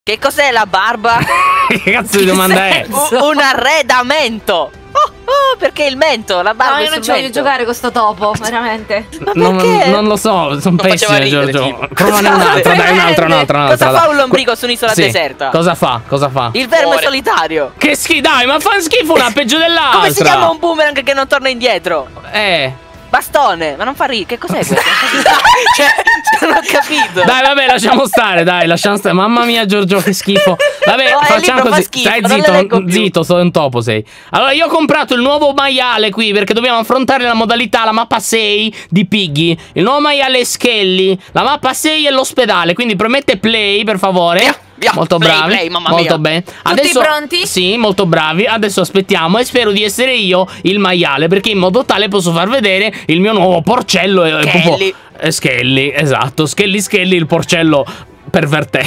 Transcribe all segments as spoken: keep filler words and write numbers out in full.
Che cos'è la barba? Che cazzo di domanda è? Un, un arredamento. Oh, oh, perché il mento, la barba. No, io non ci voglio giocare con sto topo, veramente. Ma Non, perché? non lo so, sono pessime, Giorgio. Provane un'altra, dai, un'altra, un'altra, un'altra. Cosa fa un lombrico su un'isola Sì. deserta? Cosa fa? Cosa fa? Il verme Muore. solitario. Che schifo, dai, ma fa schifo una peggio dell'altra. Come si chiama un boomerang che non torna indietro? Eh. Bastone, ma non fa ridere. Che cos'è questo? Cioè, non ho capito. Dai, vabbè, lasciamo stare, dai, lasciamo stare. Mamma mia, Giorgio, che schifo. Vabbè, No, il facciamo libro fa così. schifo, Stai non le zitto, leggo più. zitto, sono un topo sei. Allora, io ho comprato il nuovo maiale qui perché dobbiamo affrontare la modalità, la mappa sei di Piggy. Il nuovo maiale Skelly. La mappa sei è l'ospedale, quindi premette play, per favore. Via, via, Molto play, bravi, play, mamma molto mia. bene. Tutti pronti? Sì, molto bravi. Adesso aspettiamo e spero di essere io il maiale, perché in modo tale posso far vedere il mio nuovo porcello. e- e Skelly. proprio- eh, Skelly, esatto. Skelly Skelly, il porcello pervertente.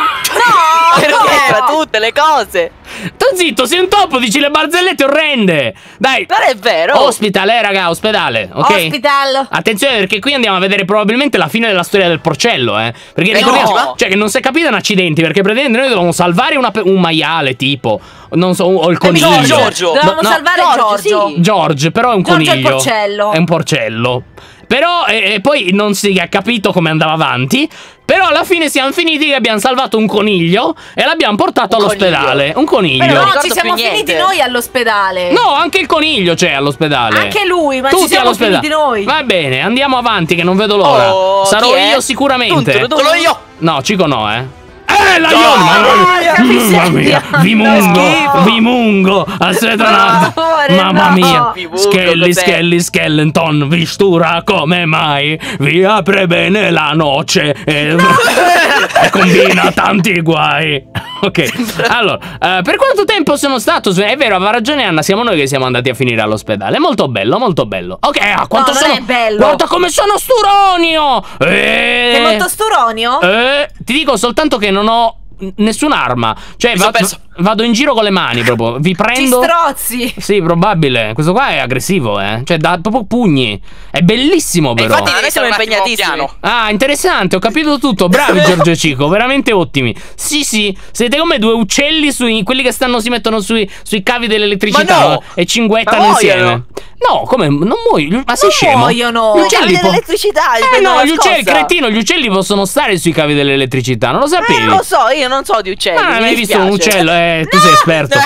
Perché fa tutte le cose. Sto zitto, sei un topo, dici le barzellette orrende. Dai. Non è vero. Ospitale, eh, raga, ospedale, ok? Hospital. Attenzione, perché qui andiamo a vedere probabilmente la fine della storia del porcello, eh. Perché Eh, ricordiamo, no. cioè che non si è capito in accidenti, perché praticamente noi dovevamo salvare una pe- un maiale, tipo, non so, o il coniglio. Giorgio, Giorgio. Dovevamo no, salvare Giorgio, Giorgio. sì. George, però è un Giorgio è il coniglio. porcello. È un porcello. Però e, e poi non si è capito come andava avanti. Però alla fine siamo finiti che abbiamo salvato un coniglio e l'abbiamo portato Un all'ospedale. Un coniglio. Però no, ricordo ci siamo più finiti niente. noi all'ospedale. No, anche il coniglio c'è all'ospedale. Anche lui, ma ci Tutti siamo all'ospedale. finiti noi. Va bene, andiamo avanti che non vedo l'ora. Oh, Sarò chi è? io sicuramente. Tun, tun, tun. Sono io. No, Cico no, eh. Eh, la Ion! che Mamma miseria. mia! Vi No, mungo! schifo. Vi mungo! Aspetta un attimo! amore, Mamma no. mia! Vi mungo Skelly, cos'è? Skelly, Skeleton, vi stura come mai? Vi apre bene la noce e, e combina tanti guai. Ok, allora, eh, per quanto tempo sono stato? È vero, aveva ragione Anna, siamo noi che siamo andati a finire all'ospedale. Molto bello, molto bello. Ok, ah, quanto No, non sono è bello. Guarda come sono sturonio! Eh, Sei molto sturonio? eh, ti dico soltanto che non ho n- nessun'arma. Cioè, Mi son va- perso. vado in giro con le mani proprio. Vi Ci prendo. strozzi. Sì, probabile. Questo qua è aggressivo, eh. Cioè, dà proprio pugni. È bellissimo, E però. infatti noi devi siamo stare un attimo impegnatissimi. piano. Ah, interessante, ho capito tutto. Bravi Giorgio e Cico, veramente ottimi. Sì, sì, siete come due uccelli sui quelli che stanno si mettono sui, sui cavi dell'elettricità Ma no! e cinguettano Ma insieme. muoiono! No, come? Non muoiono? Ma sei Non scemo? muoiono. Gli Cavi uccelli po- dell'elettricità. gli Eh prendono no, la gli uccelli, scossa. cretino, gli uccelli possono stare sui cavi dell'elettricità, non lo Eh, sapevi? non lo so, io non so di uccelli. Ah, non mi hai visto un dispiace. uccello? Eh, tu sei esperto.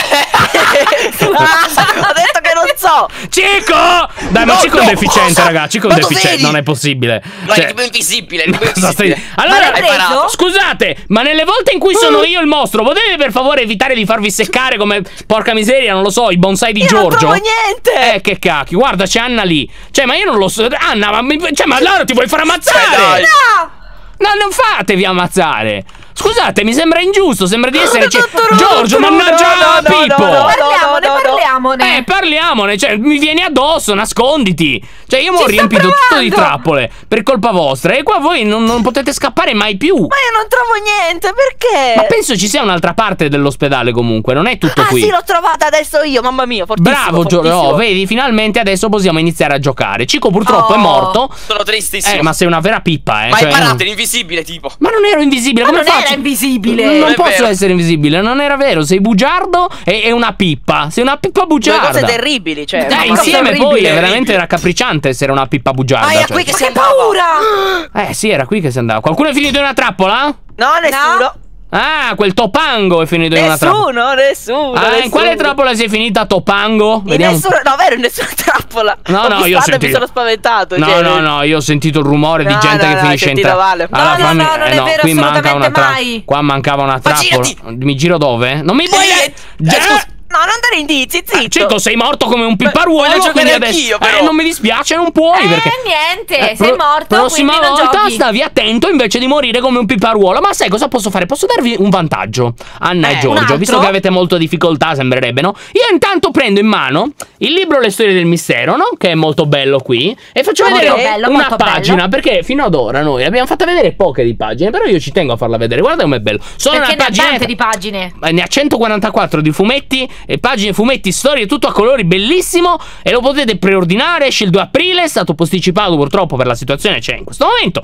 Ho detto che non so. Cico! Dai, ma No, Cico è un no, deficiente, cosa? raga. Cico è un Ma tu deficiente, vedi? non è possibile. No, Cioè, è tipo invisibile, è tipo cosa stai- invisibile. Allora, Ma l'hai preso? parato. scusate, ma nelle volte in cui sono io il mostro, potete per favore evitare di farvi seccare come porca miseria, non lo so, i bonsai di Io non Giorgio? trovo niente. Eh, che cacchio, guarda, c'è Anna lì. Cioè, ma io non lo so. Anna, ma, mi- cioè, ma allora ti vuoi far ammazzare? Cioè, dai. No. No, non fatevi ammazzare. Scusate, mi sembra ingiusto, sembra di essere cioè, Giorgio, mannaggia no, no, Pippo. no, no. Parliamone, no, no. parliamone. Eh, parliamone, cioè, mi vieni addosso, nasconditi. Cioè, io mi ho Ci sto riempito tutto di provando. trappole per colpa vostra. E qua voi non, non potete scappare mai più. Ma io non trovo niente, perché? Ma penso ci sia un'altra parte dell'ospedale comunque, non è tutto Ah qui. sì, l'ho trovata adesso io, mamma mia, fortissimo. Bravo Giorgio, fortissimo. oh, vedi, finalmente adesso possiamo iniziare a giocare. Cico purtroppo Oh. è morto. Sono tristissimo. Eh, ma sei una vera pippa, eh. Ma cioè, hai parato, non- eri invisibile tipo. Ma non ero invisibile, Ma come non faccio? era invisibile. Non Non è posso vero. essere invisibile, non era vero. Sei bugiardo e, e una pippa. Sei una pippa Due bugiarda. cose terribili, cioè. Dai, mamma insieme mia. poi orribile, è veramente orribile. raccapricciante essere una pippa bugiarda. Ah, era cioè. qui che Ma si che andava. paura. Eh sì, era qui che si andava. Qualcuno è finito in una trappola? No, nessuno. Ah, quel Topango è finito in una trappola. Nessuno, nessuno. Ah, in nessuno. quale trappola sei finita, Topango? In Vediamo. nessuno, no, vero, in nessuna trappola. No, Ho no, io ho visto Anna e sentito. mi sono spaventato. No, cioè, no, no, io ho sentito il rumore di No, gente no, che no, finisce in sentito trappola. male. No, no, no, non è vero, qui manca una assolutamente trappola. mai. Qua mancava una Ma trappola. girati. Mi giro dove? Non mi puoi. Lì, Eh, eh, scusa. No, non dare indizi, zitto. Cico, sei morto come un pipparuolo. voglio giocare quindi adesso. anch'io, però. Eh, non mi dispiace, non puoi. Eh, perché. niente, Eh, sei pro- morto, Prossima quindi non volta giochi. stavi attento invece di morire come un pipparuolo. Ma sai cosa posso fare? Posso darvi un vantaggio, Anna Eh, e un Giorgio, altro? visto che avete molto difficoltà, sembrerebbe, no? Io intanto prendo in mano il libro Le storie del mistero, no? Che è molto bello qui. E faccio Molto vedere bello, una molto pagina. bello. Perché fino ad ora noi abbiamo fatta vedere poche di pagine. Però io ci tengo a farla vedere. Guarda com'è bello. Sono Perché una ne ha pagina. tante di pagine. Eh, Ne ha centoquarantaquattro di fumetti e pagine, fumetti, storie, tutto a colori, bellissimo. E lo potete preordinare, esce il due aprile, è stato posticipato purtroppo per la situazione che c'è in questo momento.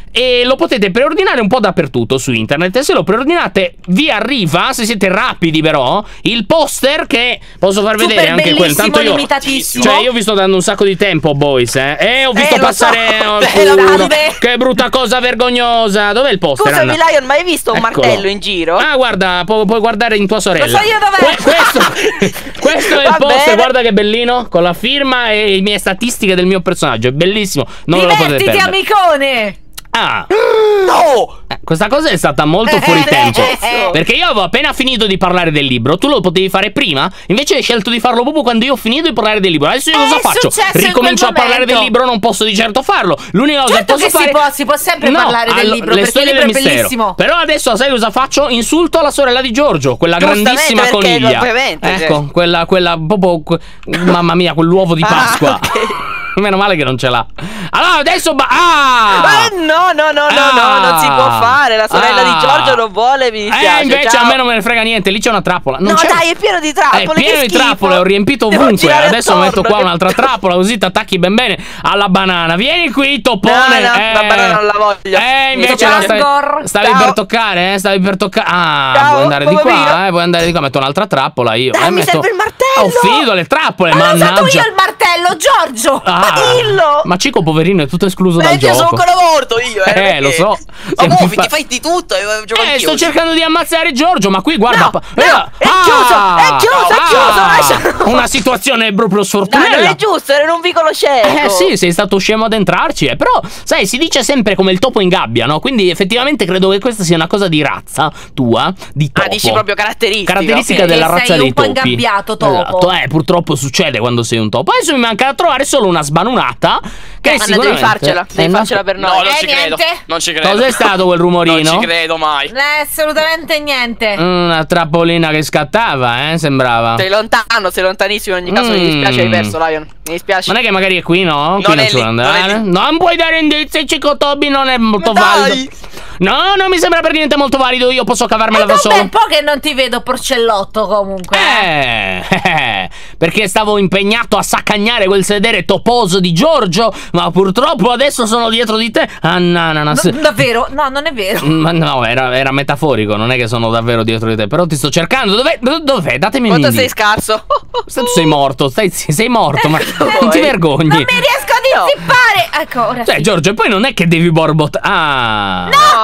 e lo potete preordinare un po' dappertutto su internet. E se lo preordinate vi arriva, se siete rapidi però, il poster che posso far Super vedere anche quello. Tanto io, limitatissimo. cioè io vi sto dando un sacco di tempo, boys, eh. E ho visto Eh, lo passare so. oh, Beh, culo. grande. Che brutta cosa vergognosa. Dov'è il poster, Scusami, Anna? Lion, ma hai visto un Eccolo. martello in giro? Ah, guarda, pu puoi guardare in tua sorella. Lo so io dov'è. Que questo, questo è il Va poster, bene. guarda che bellino, con la firma e le mie statistiche del mio personaggio. È bellissimo, non ve lo potete Divertiti, perdere. amicone. Ah, No! eh, questa cosa è stata molto fuori Eh, tempo. eh, eh. Perché io avevo appena finito di parlare del libro. Tu lo potevi fare prima. Invece hai scelto di farlo proprio quando io ho finito di parlare del libro. Adesso io Eh, cosa è faccio? successo in Ricomincio a quel parlare del momento. libro. Non posso di certo farlo. L'unica cosa Certo che posso che si fare può, si può sempre parlare del allo- libro, le perché storie il libro del è mistero. bellissimo. Però adesso sai cosa faccio? Insulto la sorella di Giorgio, quella Giustamente, grandissima perché coniglia. ovviamente, Ecco, cioè. quella, quella proprio que- mamma mia, quell'uovo di Ah, Pasqua. ok. Meno male che non ce l'ha. Allora adesso ba- ah! Eh, no, no, no, no, no, non si può fare. La sorella Ah. di Giorgio non vuole, mi dispiace. Eh, invece ciao. a me non me ne frega niente, lì c'è una trappola. Non No, c'è... dai, è pieno di trappole. È pieno che di schifo. trappole, ho riempito Devo ovunque. girare Adesso attorno, metto qua che- un'altra trappola, così ti attacchi ben bene alla banana. Vieni qui, topone. No, no, eh. la banana non la voglio. Eh, invece Ciao, la stavi, Igor. stavi Ciao. per toccare, eh? Stavi per toccare. Ah, Ciao, puoi andare di qua, poverino. eh? Puoi andare di qua. Metto un'altra trappola io. Dai, eh, mi metto... serve il martello. Ho finito le trappole, Ma l'ho usato mannaggia. io il martello, Giorgio. Ah, Ma dillo. Ma Cico, poverino, è tutto escluso dal Eh, io sono gioco. ancora morto io, eh. non è Eh, lo che- so. Ma Sei muoviti, fa- fai di tutto. Eh, gioco Eh, anch'io. sto cercando di ammazzare Giorgio, ma qui guarda. No, pa- no, eh, è chiuso, è chiuso, è chiuso, lascia- Una situazione proprio Dai, sfortunata. non è giusto, era in un vicolo cieco. Eh sì, sei stato scemo ad entrarci, eh. Però, sai, si dice sempre come il topo in gabbia, no? Quindi effettivamente credo che questa sia una cosa di razza tua, di topo. Ah, dici proprio caratteristica. Caratteristica ok. della Sei razza un dei po' topi. ingabbiato, topo. Esatto, eh, purtroppo succede quando sei un topo. Adesso mi manca da trovare solo una sbanunata. Che Anna, sicuramente devi farcela, devi Eh, no. farcela per No, noi. non Eh, ci credo. niente. Non ci credo. Cos'è stato quel rumorino? Non ci credo mai. Eh, assolutamente niente. Una trappolina che scattava, eh, sembrava. Sei lontano, sei lontanissimo. In ogni caso, mi dispiace, hai Mm. perso, Lion. Mi dispiace. Non è che magari è qui, no? Qui Non non è ci lì, vuole non è andare. lì. Non puoi dare indizi, Cico Toby non è molto Ma dai! valido. No, non mi sembra per niente molto valido. Io posso cavarmela È da da un solo. bel po' che non ti vedo, porcellotto, comunque. Eh, eh, perché stavo impegnato a saccagnare quel sedere toposo di Giorgio, ma purtroppo adesso sono dietro di te. Ananas. No, davvero? No, non è vero. Ma no, era, era metaforico, non è che sono davvero dietro di te. Però ti sto cercando. Dov'è? Do- Dov'è? Datemi un Quanto indizio. sei scarso? Se tu sei morto, stai, sei morto, ma non ti vuoi? vergogni. Non mi riesco a No. dissippare. Ecco, ora Cioè, sì. Giorgio, e poi non è che devi borbot. Ah. No,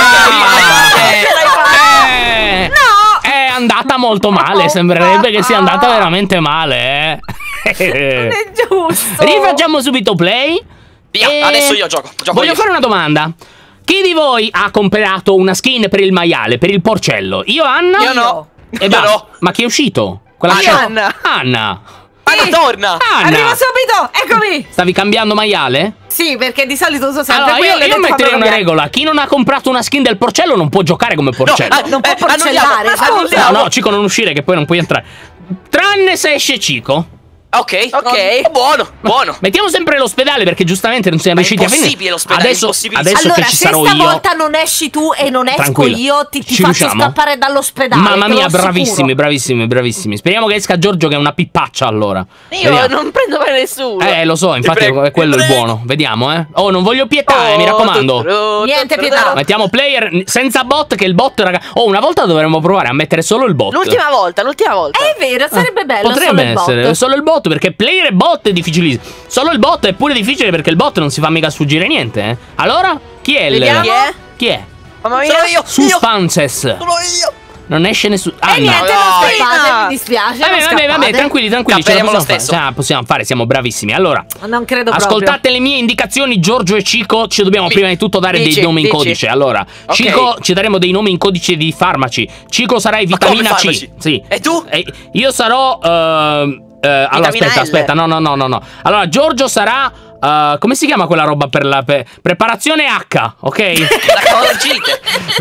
Ah. eh, ce l'hai fatta. Eh. No! È andata molto male. Sembrerebbe che sia andata veramente male, Non eh. è giusto. Rifacciamo subito play. Via, E adesso io gioco. Gioco Voglio io. fare una domanda. Chi di voi ha comprato una skin per il maiale, per il porcello? Io, Anna? Io no. E Io basta. no. Ma chi è uscito? Quella Io. che- Anna. Anna. Anna, torna. Anna. Arrivo subito, eccomi. Stavi cambiando maiale? Sì, perché di solito uso sempre Allora, quello. io, io metterei una regola. Chi non ha comprato una skin del porcello non può giocare come porcello. ah, Non può Eh, porcellare. annulliamo, scusa. annulliamo. No, no, Cico, non uscire che poi non puoi entrare. Tranne se esce Cico. Ok, Ok. no, buono, buono. Mettiamo sempre l'ospedale perché giustamente non siamo Ma è riusciti a finire. impossibile l'ospedale, Adesso, impossibile. adesso Allora, che ci se sarò io. stavolta non esci tu e non esco Tranquilla. io, ti, ti Ci faccio riusciamo? scappare dall'ospedale. Mamma te lo mia, assicuro. bravissimi, bravissimi, bravissimi. Speriamo che esca Giorgio che è una pippaccia allora. Io Vediamo. non prendo mai nessuno. Eh, lo so, infatti prego, è quello ti il prego. buono. Vediamo, eh. Oh, non voglio pietà, eh, Oh, mi raccomando. tutto, Niente tutto, pietà. tutto. Mettiamo player senza bot, che il bot, raga. Oh, una volta dovremmo provare a mettere solo il bot. L'ultima volta, l'ultima volta. È vero, sarebbe bello. Potrebbe solo il essere bot. solo il bot, perché player e bot è difficilissimo. Solo il bot è pure difficile perché il bot non si fa mica sfuggire niente, eh. Allora, chi è il Vediamo. Chi è? Chi è? Mamma mia. Sono io, io. Suspenses. Sono io. Non esce nessuno. E niente, non Dai. scappate, mi dispiace. Vabbè, non vabbè, vabbè, scappate. tranquilli, tranquilli, ce la Scapperemo lo possiamo fare. stesso. Ce la possiamo fare, siamo bravissimi. Allora, Non credo ascoltate le mie indicazioni, Giorgio e Cico. Ci dobbiamo Mi- prima di tutto dare dici, dei nomi in dici. codice. Allora, Ok. Cico, ci daremo dei nomi in codice di farmaci. Cico sarai Ma come vitamina C. farmaci? Sì. E tu? E io sarò. ehm, eh, allora, Vitamina aspetta, L. aspetta. No, no, no, no, no. Allora, Giorgio sarà. eh, come si chiama quella roba per la pe- preparazione H, ok? La colorgite.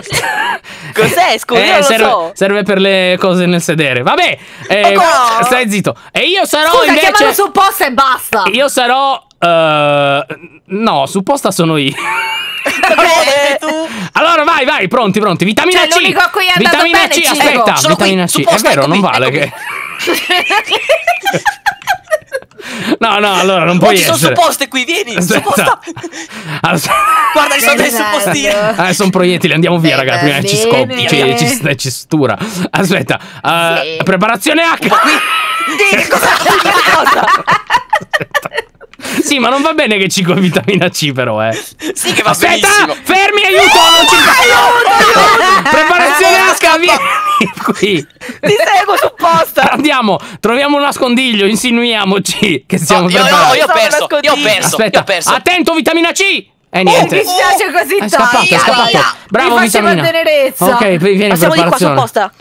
Cos'è? Scusa, Eh, io non lo serve, so. serve per le cose nel sedere. Vabbè, eh, no. stai zitto. E io sarò Scusa, invece. chiamalo su posta e basta. Io sarò. eh, no, supposta sono io. Eh, tu. Allora, vai, vai, pronti, pronti. Vitamina Cioè, C. l'unico a cui è andato Vitamina bene, C, Cico. aspetta. Sono qui, Vitamina C. È supposta, vero, non eccomi, vale eccomi. che. No, no, allora non Oh, puoi ci sono essere. supposte qui, vieni. Aspetta. Supposta. Allora, Guarda, ci sono delle Bernardo. suppostine. Eh, sono proiettili, andiamo via, Bene, raga. Prima ci bene. scoppia, ci, ci, ci, ci stura. Aspetta, eh, Sì. preparazione H. Dimmi cosa? Dimmi cosa? Sì, ma non va bene che ci con vitamina C, però, eh. Sì, che va Aspetta, benissimo. fermi, aiuto, non ci aiuto. Preparazione Eh, H, scappa. vieni qui. Ti seguo supposta. Andiamo, troviamo un nascondiglio, insinuiamoci che siamo No, io, io, preparati. io ho perso. Io ho Nascondino. perso. Aspetta, io ho perso. attento, vitamina C. E Mi niente. dispiace così È scappato, è tanto. scappato. Bravo, Mi faceva vitamina. tenerezza. Ok, poi vieni Ma siamo di qua preparazione. supposta.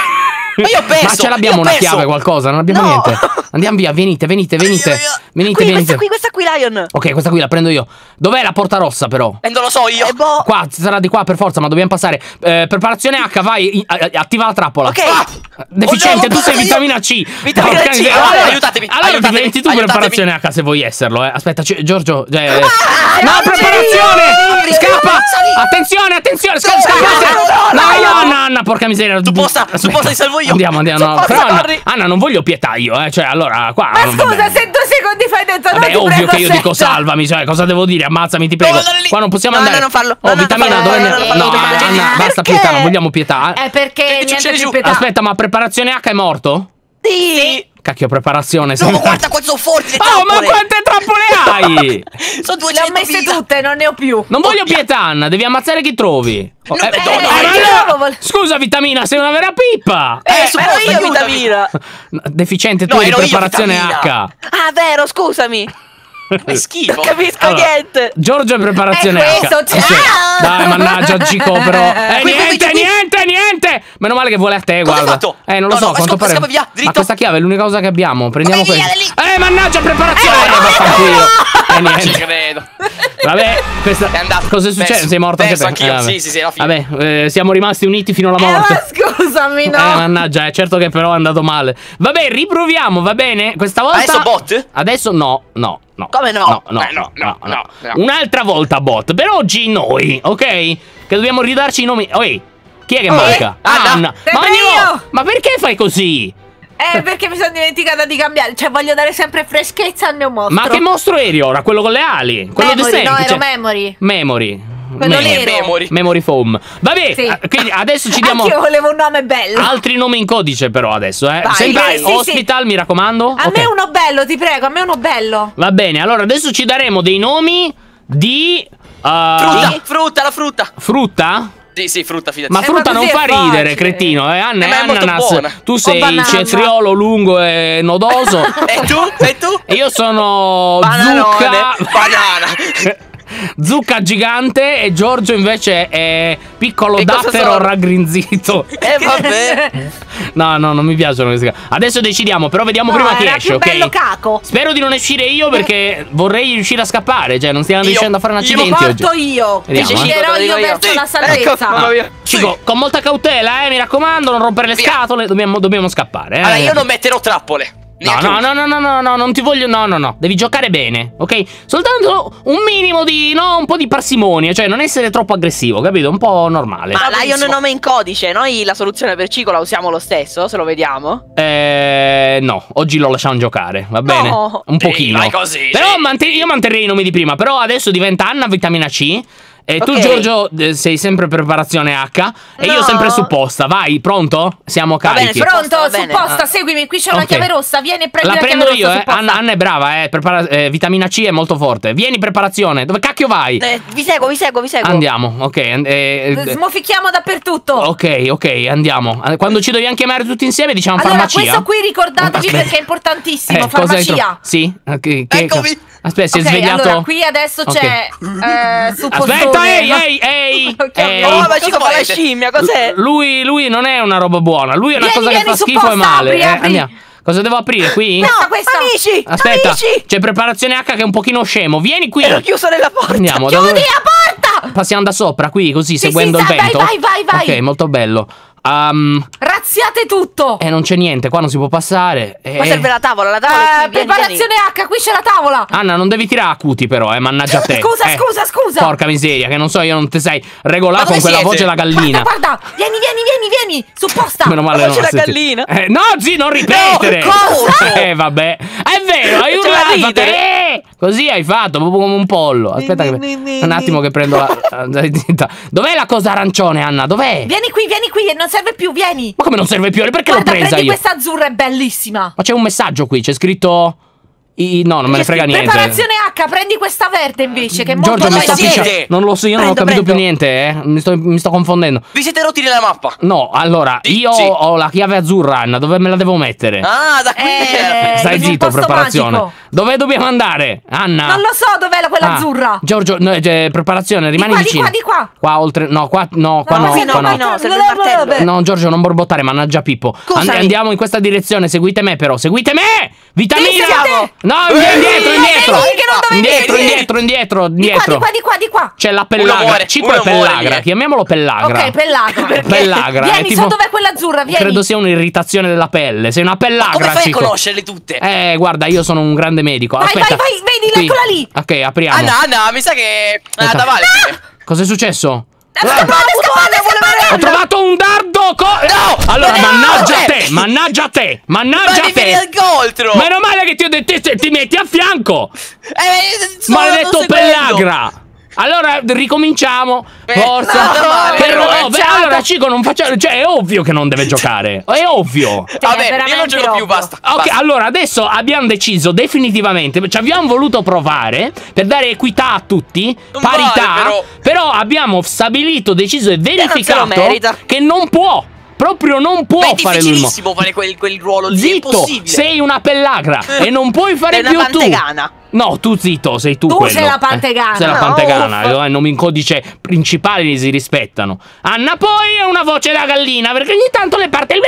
Ma io ho perso, Ma ce l'abbiamo io ho una perso. chiave, qualcosa? Non abbiamo No. niente. Andiamo via, venite, venite, venite. Io, io. Venite, Qui, venite. questa qui, questa qui, Lion. Ok, questa qui la prendo io. Dov'è la porta rossa, però? E non lo so io. E boh. Qua, sarà di qua per forza, ma dobbiamo passare. Eh, preparazione H, vai, i- a- attiva la trappola. Ok. Deficiente, Oh, no, tu sei io- vitamina C. Vitamina Porca C, miseria. allora, aiutatemi, Allora aiutatemi, diventi tu aiutatemi. preparazione H se vuoi esserlo, eh. Aspetta, c- Giorgio. eh, Ah, no, siamo preparazione! lì! Scappa! Sali! Attenzione, attenzione! Scappa! No, Scappate! no, No, no, no, no. no, Anna, porca miseria. Tu posta, tu Aspetta. posta, ti salvo io. Andiamo, andiamo. No. posta, Però Anna, corri. Anna, non voglio pietà io, eh. Cioè, allora, qua. Ma non va scusa, bene. se due secondi fai detto no, Vabbè, ti ovvio prego, che io dico aspetta. salvami, cioè, cosa devo dire? Ammazzami, ti prego. No, andare lì. Qua non possiamo No, andare. no, non farlo. Oh, No, no, vitamina, non dove farlo, ne- no, no, No, no, no, no, Anna, no, basta perché? pietà, non vogliamo pietà. È perché Che niente succede più giù? pietà. Aspetta, ma preparazione H è morto? Sì. Cacchio, preparazione. No, sembra- guarda quanto sono forti le Oh, ma trappole. quante trappole hai? Sono Le ho duecento messe fila. tutte, non ne ho più. Non voglio pietà, Anna, devi ammazzare chi trovi. Oh, No, eh, no, ma no, allora- io vol- Scusa, vitamina, sei una vera pippa. Eh, Eh, su- Ero io aiutami. vitamina. deficiente tu No, di ero io, preparazione vitamina. H. Ah, vero, scusami. È schifo. Non capisco Allora, niente. Giorgio è preparazione È H. questo, Eh, sì. ciao! Dai, mannaggia, Gico, però. Eh, Qui, qui, niente, qui, qui. niente, niente. Meno male che vuole a te, Cosa hai guarda. fatto? Eh, non lo No, so, no, quanto scappa, pare. scappa via, Ma dritto. questa chiave è l'unica cosa che abbiamo. Prendiamo Vai via questa. da lì. Eh, mannaggia, preparazione. Eh, vaffanculo. Eh, Ci niente. credo. Vabbè, questa. È andato. Cosa è successo? Perso. Sei morto Perso anche te? anch'io, vabbè. sì, sì, sì, alla fine. Vabbè, eh, siamo rimasti uniti fino alla Eh, morte. ma scusami, no. Eh, mannaggia, è certo che però è andato male. Vabbè, riproviamo, va bene? Questa volta. Adesso bot? Adesso no, no, no. Come no? No, no, Eh, no, no, no, no, no. Un'altra volta bot. Per oggi noi, ok? Che dobbiamo ridarci i nomi. Oi, chi è che Oh, manca? eh, Anna. Anna. Ma, Sempre ogni vo- io. ma perché fai così? Eh, perché mi sono dimenticata di cambiare. Cioè, voglio dare sempre freschezza al mio mostro. Ma che mostro eri ora? Quello con le ali? Quello Memory, di no, semplice. ero Memory. Memory. Quello Memory. nero. Memory. Memory foam. Vabbè, Sì. eh, quindi adesso ci diamo Anch'io volevo un nome bello. altri nomi in codice però adesso, eh. Vai, Sempre vai. Sì, hospital, mi raccomando. A Ok. me uno bello, ti prego, a me uno bello. Va bene, allora adesso ci daremo dei nomi di uh, Frutta, frutta, la frutta. frutta? Sì, sì, frutta, fidati. Ma Eh, frutta ma non così fa è facile. ridere, cretino, eh. Anna Eh, ma è è molto ananas. buona. Tu sei banana. cetriolo lungo e nodoso. E tu? E tu? E io sono Bananone. zucca. Banana. Zucca gigante e Giorgio invece è piccolo E cosa dattero sono? raggrinzito. Eh, vabbè. No, no, non mi piacciono queste cose. Adesso decidiamo, però vediamo No, prima chi era esce, più ok? bello caco. Spero di non uscire io perché vorrei riuscire a scappare. Cioè, non stiamo Io- riuscendo a fare un io accidente oggi. Porto io. Vediamo, Ti eh. guiderò Sì, io dico io. verso Sì, la ecco, salvezza. mamma mia. Chico, con molta cautela, eh, mi raccomando, non rompere le Via. scatole. Dobbiamo, dobbiamo scappare, eh. Allora, io non metterò trappole. No, Neanche no, una. no, no, no, no, no, non ti voglio. No, no, no. Devi giocare bene, ok? Soltanto un minimo di. No, un po' di parsimonia. Cioè, non essere troppo aggressivo, capito? Un po' normale. Ma Va Lion benissimo. nome in codice, noi la soluzione per Cico la usiamo lo stesso, se lo vediamo. Eh, no, oggi lo lasciamo giocare, va bene? No. Un Sì, pochino. vai così, Però sì. mante- io manterrei i nomi di prima. Però adesso diventa Anna vitamina C. E tu, Ok. Giorgio, eh, sei sempre preparazione H. E io No. sempre supposta. Vai, pronto? Siamo Va bene, carichi. supposta, Pronto, va bene. supposta, Ah. seguimi, qui c'è una Ok. chiave rossa, vieni e prendi La la, prendo chiave io, rossa, eh. supposta. Anna, Anna è brava, eh. Prepara- eh, vitamina C è molto forte. Vieni, preparazione. Dove cacchio vai? Eh, vi seguo, vi seguo, vi seguo. Andiamo, ok. and- eh, eh, Smoficchiamo dappertutto. ok, ok, andiamo. Eh, Quando ci dobbiamo chiamare tutti insieme, diciamo Allora, farmacia. questo qui ricordatevi Aspetta. perché è importantissimo, Eh, cosa hai farmacia. tro- Sì? Eh, Che, che- Eccomi. Aspetta, si è Ok, svegliato. allora qui adesso Ok. c'è eh, suppostone. Aspetta, ehi, ehi, ehi, Ok, ehi. Oh, ma Cosa Cico fa la volete? scimmia, cos'è? Lui, lui non è una roba buona. Lui è una Vieni, cosa che vieni, fa schifo supposta, e male. apri, Eh, apri. andiamo. Cosa devo aprire qui? No, No, questa- amici, Aspetta, amici. c'è preparazione H che è un pochino scemo. Vieni qui. Ero chiuso nella porta. Andiamo. da Chiudi dove- la porta! Passiamo da sopra, qui, così, Sì, seguendo sì, il vai, vento. vai, vai, vai. Ok, molto bello. Um, Razziate tutto! eh, non c'è niente, qua non si può passare. Eh, Ma serve la tavola, la tavola Eh, è qui, vieni, preparazione H, qui c'è la tavola! Anna, non devi tirare acuti però, eh, mannaggia a te. Scusa, Eh, scusa, scusa! Porca miseria, che non so, io non ti sai regolare Ma con dove quella siete? voce la gallina. Guarda, guarda! Vieni, vieni, vieni, vieni! Supposta! Meno male Ma non c'è la la senti. gallina. Eh, no, zi, non ripetere. No, cosa? Eh, vabbè. È vero, hai C'è da urlato. ridere. Eh, così hai fatto, proprio come un pollo. Aspetta che un attimo che prendo la zitta. Dov'è la cosa arancione, Anna? Dov'è? Vieni qui, vieni qui, non serve più, vieni. Ma come non serve più? Perché Guarda, l'ho presa prendi io? questa azzurra, è bellissima. Ma c'è un messaggio qui, c'è scritto I- no, non me ne frega niente. Preparazione H, prendi questa verde invece, che è molto Giorgio mi Dove sta bella. siete? pisciando. Non lo so, io non ho Prendo, capito più prendo. niente, eh. Mi sto, mi sto confondendo. Vi siete rotti nella mappa. No, allora, Sì, io sì. ho la chiave azzurra, Anna, dove me la devo mettere? Ah, da qui. Eh, Stai in un zitto, posto preparazione. magico. Dove dobbiamo andare? Anna. Non lo so dov'è la- quella Ah, azzurra. Giorgio, no, cioè, preparazione, rimani qua, di vicino. qua, di qua. Qua oltre. No, qua no, qua no, così qua no. no, serve il martello. No, Giorgio, non borbottare, mannaggia Pippo. And- Scusami. andiamo in questa direzione, seguite me però, seguite me! Vitamina! Sì, siamo. No, via, indietro, Eh, indietro! vedi che non dovevi Indietro, venire. indietro, indietro, Di qua, indietro. di qua, di qua, di qua. C'è la Uno pellagra. muore, Cico è uno muore pellagra, lì, eh. chiamiamolo pellagra. Ok, pellagra. Pellagra, è Vieni, tipo- so dov'è quella azzurra, vieni. Credo sia un'irritazione della pelle. Sei una pellagra, Come fai Cico. a conoscerle tutte? Eh, guarda, io sono un grande medico. Vai, Aspetta. vai, vai, vedi, Qui. eccola lì. Ok, apriamo. Anna, Anna, mi sa che. Ah, Aspetta. da Vale. Cos'è successo? Scappate, scappate, scappate. Ho trovato un dardo co- No! Allora, No! mannaggia a te! Eh. Mannaggia a te! Ma Mannaggia a mi vieni te! al coltro! Meno male che ti ho detto ti- ti metti a fianco! Eh, sto- Maledetto sto seguendo. pellagra! Allora ricominciamo. Eh, Forza. no, no, Però, no, oh, beh, ciao. allora Cico non faccia. Cioè, è ovvio che non deve giocare. È ovvio. Vabbè, io non veramente gioco più, ovvio. basta. Ok, basta. allora adesso abbiamo deciso definitivamente, ci abbiamo voluto provare per dare equità a tutti, Non parità, vale, però. però abbiamo stabilito, deciso e non se lo verificato merita. che non può, proprio non può Ma è fare lui. difficilissimo fare quel, quel ruolo lì. È Zitto, impossibile. sei una pellagra e non puoi fare Sei più una tu. pantegana. No, tu zitto, sei tu, Tu quello. sei la pantegana. Eh, sei la No, pantegana, uff. i nomi in codice principali si rispettano. Anna poi è una voce da gallina perché ogni tanto le parte il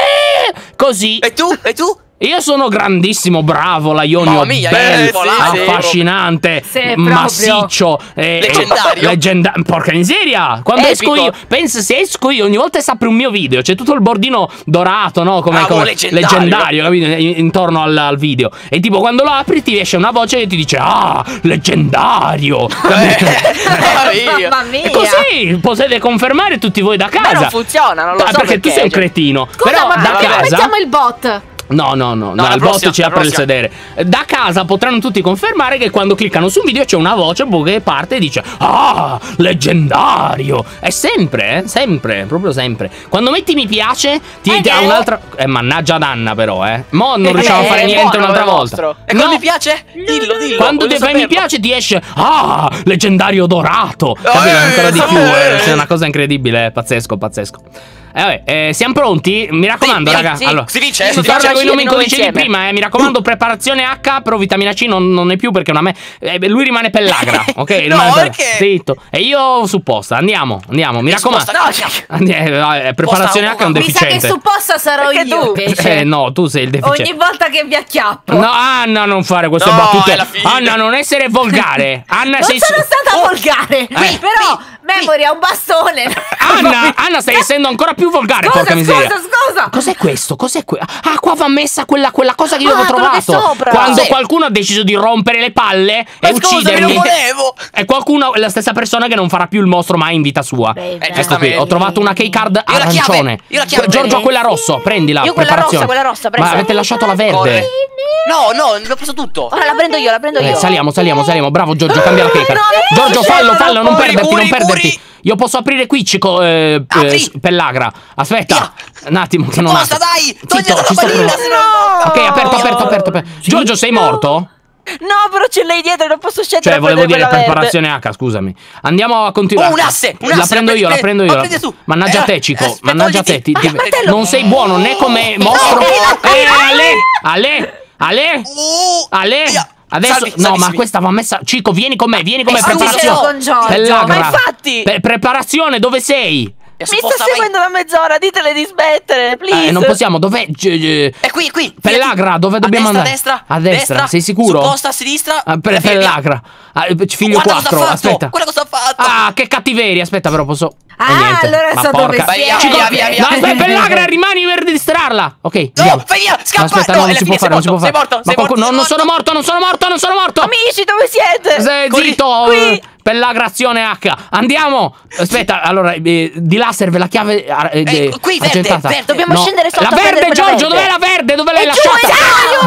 così. E tu? E tu? Io sono grandissimo, bravo, Laionio, Mamma mia, bello, eh, sì, sì. affascinante, Sì, proprio. massiccio, eh, Leggendario. eh, legenda- porca miseria, quando Epico. esco io, pensa se esco io, ogni volta che si apre un mio video, c'è tutto il bordino dorato, no? Come, Bravo, come leggendario. leggendario, capito? In- Intorno al, al video. E tipo quando lo apri ti esce una voce che ti dice, ah, leggendario. capito? Mamma mia. Mamma mia. E così potete confermare tutti voi da Beh, casa. non funziona, non lo Ah, so perché, tu sei un cioè. cretino. Scusa, Però ma da perché non casa. mettiamo il bot? No, no, no, no, la il bot prossima, ci la apre il prossima. sedere. Da casa potranno tutti confermare che quando cliccano su un video c'è una voce boh, che parte e dice ah, leggendario. È sempre, eh, sempre, proprio sempre. Quando metti mi piace ti Eh, ti ha eh, un'altra eh, mannaggia ad Anna però, eh. Mo non Eh, riusciamo a eh, fare è niente buono un'altra come volta. mostro. E quando mi piace? Dillo, dillo. Quando voglio ti fai mi saperlo. piace ti esce ah, leggendario dorato. Capito? Eh, Ancora di più, eh. eh. È una cosa incredibile, eh. Pazzesco, pazzesco. Eh, vabbè, eh, siamo pronti? Mi raccomando, Sì, raga. sì, allora, si dice, si si torna dice. con i nomi in Di nuovo codice di insieme. prima, eh. Mi raccomando, preparazione H, però vitamina C non, non è più perché non a me. eh, lui rimane pellagra, ok? No, Rimane pellagra. perché? Zitto. E io supposta. Andiamo, andiamo, mi raccomando. Sposta- no, cioè, Andi- eh, eh, preparazione H è un Mi Mi sa che deficiente. supposta sarò Perché io tu? invece. Eh, no, tu sei il deficiente. Ogni volta che vi acchiappo. No, Anna, non fare queste No, battute. è la fine. Anna, non essere volgare. Anna, Non sei. sono stata volgare. Eh. Però Memory ha un bastone. Anna, Anna, stai essendo ancora più volgare, Scusa, porca miseria. scusa, scusa. Cos'è questo? Cos'è que- Ah, qua va messa quella, quella cosa che io Ah, avevo quello che trovato. sopra. Quando Sì. qualcuno ha deciso di rompere le palle Ma e scusami, uccidermi. non volevo. E qualcuno, la stessa persona che non farà più il mostro mai in vita sua. Beh, Eh, Ecco qui, giustamente. ho trovato una key card Io la chiave, arancione. io la chiave. Giorgio, quella rossa, prendila. Io quella preparazione. rossa, quella rossa, Ma presa. avete lasciato la verde. Corre. No, no, l'ho preso tutto. Ora la prendo io, la prendo Eh, io. saliamo, saliamo, saliamo. Bravo Giorgio, cambia la key card. No, no, Giorgio, no, fallo, no, fallo, non Curi, perderti, non curi, perderti. curi. Io posso aprire qui, Cico, eh, Apri. eh, pellagra. Aspetta, Via. un attimo che non Basta, apre. dai, togli Zitto, la ci sto balilla, provando. se no. Ok, aperto, aperto, aperto, aperto. Giorgio, sei morto? No, però c'è lei dietro, non posso scendere. Cioè, a volevo prendere dire quella preparazione H, scusami. Andiamo a continuare. Oh, un asse, un La asse, prendo la io, la prendi- prendo la io. prendi tu. Mannaggia a te, Eh, Cico. aspetta, Mannaggia a te. togliti. ti- ti- Ah, martello. non sei buono né come mostro. Eh, Ale, Ale, Ale, Uh, Ale. via. Adesso, Salvi, no, salvissimi. ma questa va messa. Cico, vieni con me, vieni con me. Eh, scusa, Preparazione. con Giorgio. Pellagra. Ma infatti- Pe- preparazione, dove sei? Mi Mi sta seguendo da mezz'ora, ditele di smettere, please. Eh, non possiamo, dov'è? G- g- È qui, qui. Pellagra, dove dobbiamo a destra, andare? A destra, A destra, sei sicuro? Supposta a sinistra. Ah, per e via, via. Pellagra. Ah, figlio Guarda cosa ha quattro, fatto, aspetta. guarda cosa ha fatto. Ah, che cattiveria, aspetta però posso. Ah, Eh, niente. allora Ma so dove porca- siete. Via, via, via, via. No, aspetta, Pellagra, rimani per distrarla. Ok, No, andiamo. vai via, No, scappa. aspetta, No, no, è non la si può fine, fare, non si sei può fare. morto, sei Ma morto, qualcuno- sei no, non sono morto, non sono morto, non sono morto. Amici, dove siete? Se- Corri. Zitto, Qui. eh, Pellagrazione H. Andiamo. Aspetta, allora, eh, di là serve la chiave eh, Eh, eh, qui, verde, argentata. verde. Dobbiamo No, scendere sotto La a prendere verde, quella Giorgio, verde. dov'è la verde? Dove l'hai È giù, lasciata? è giù, Giorgio, no, sei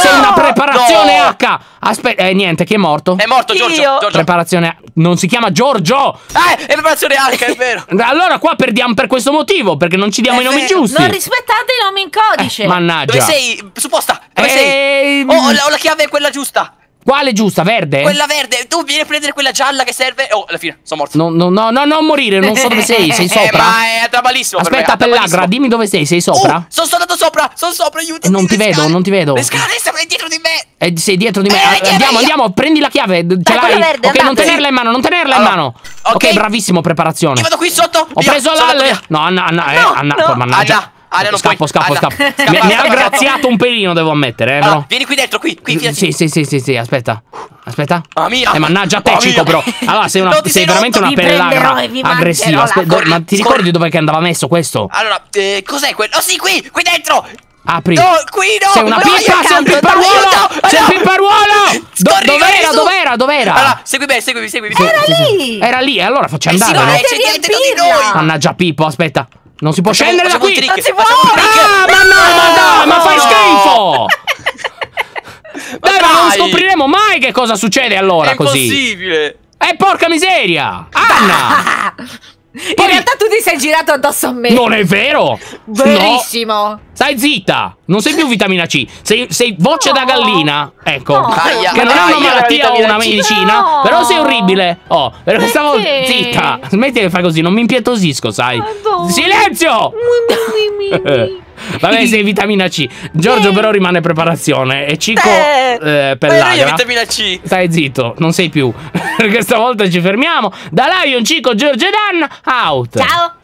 sei una preparazione No. H. Aspetta, eh, niente, chi è morto? È morto Giorgio. Io. Giorgio. Preparazione A. Non si chiama Giorgio. Eh, è preparazione H, è vero. Allora qua perdiamo per questo motivo, perché non ci diamo È i nomi vero. giusti. Non rispettate i nomi in codice. Mannaggia. Dove sei? Supposta. Dove Eh, sei? Oh, ho la, ho la chiave quella giusta. Quale giusta? Verde? Quella verde. Tu vieni a prendere quella gialla che serve. Oh, alla fine, sono morto. No, no, no, no, non morire, non so dove sei, sei Eh, sopra? ma è trabalissimo. per me, Aspetta, è trabalissimo. Pellagra, dimmi dove sei, sei sopra? Oh, sono andato sopra. Sono sopra, aiuto. Non ti vedo, non ti vedo. Le scale sono dietro di me. Eh, sei dietro di me. Eh, Ah, via, andiamo, via. andiamo, prendi la chiave. Ce Dai, quella l'hai? verde, Ok, non andate. tenerla in mano, non tenerla in Allora, mano. ok. Ok, bravissimo, preparazione. Io vado qui sotto. Ho via, preso sono andato la. via. No, Anna, Anna, eh, No, Anna, no. mannaggia. Aria, Aria, non scappo, puoi. scappo, Aria. scappo. Scappa, Mi, mi ha scappa, graziato un pelino, devo ammettere, eh, Allora, però. vieni qui dentro, qui, qui, fidati. Sì, sì, sì, sì, sì, aspetta. Aspetta. Mamma mia. Eh, mannaggia a te, Mamma Cico, mia. però. Allora, sei, una, Non ti sei sei veramente rotto. una Vi prenderò pellagra e vi aggressiva. mangerò la Aspe- coda. ma ti Scorri. ricordi dov'è che andava messo questo? Allora, eh, cos'è quello? Oh sì, qui, qui dentro. Apri. No, qui no. Sei una no, pippa, io sei un canto, pipparuolo! no, aiuto, Sei un no. pipparuolo! Do- Scorri, dov'era, corri su. dov'era, dov'era? Allora, segui me, seguimi, seguimi. Era seguimi. lì. Era lì, allora facci Eh sì, andare, no, no? eh, c'è Dovete dentro di riempirla. noi. Mannaggia Pippo, aspetta. Non si può Facciamo- scendere da facciamo qui! un trick, Non si facciamo un può. trick. Ah, ma no, ma dai, ma fai No. schifo! Ma Dai, ma non dai. scopriremo mai che cosa succede allora È così. impossibile. Eh, porca miseria! Anna! In Poi- realtà tu ti sei girato addosso a me. Non è vero! Verissimo. No. Stai zitta! Non sei più vitamina C, sei, sei voce No. da gallina. Ecco. No. Aia, Che non è una aia, malattia o vitamina una C. medicina, No. però sei orribile. Oh, per questa volta. Perché? Zitta! Smetti che fai così, non mi impietosisco, sai. Madonna. Silenzio! Mi, mi, mi, mi. Vabbè, sei vitamina C. Giorgio, Eh. però, rimane preparazione. E Cico, Eh. eh, Ma ero io Pellagra. vitamina C. Stai zitto, non sei più. Perché stavolta ci fermiamo. Da Lion, Cico, Giorgio e Dan, out. Ciao.